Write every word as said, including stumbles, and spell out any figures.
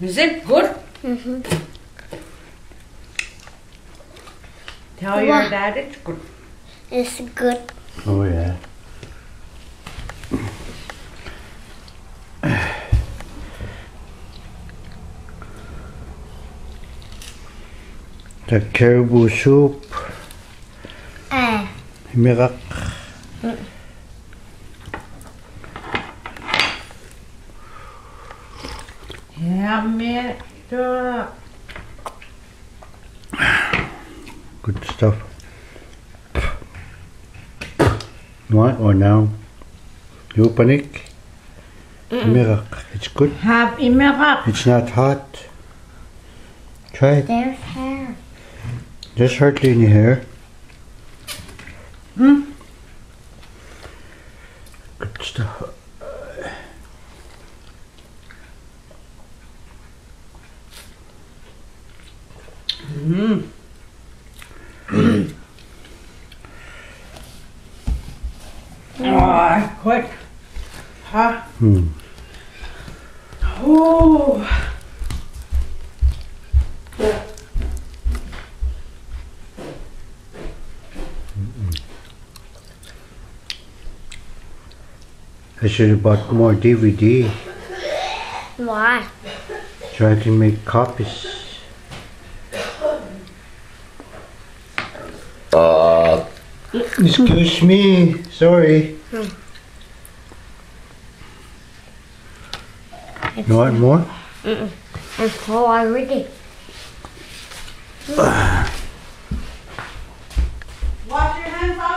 Is it good? Mm-hmm. Tell your dad it's good. It's good. Oh yeah. The caribou soup. Ah. Mirak. Mm. Yeah, me too. Good stuff. What or now? You panic? Mirak. It's good. Have imirak. It's not hot. Try it. There's hair. Just hardly any hair. Hmm? Good stuff. Mm. Oh, quick. Huh? Hmm. Oh. I should have bought more D V D Why? so I can make copies. Uh, excuse me, sorry. Hmm. You want more? Mm-mm. I'm full already. Wash your hands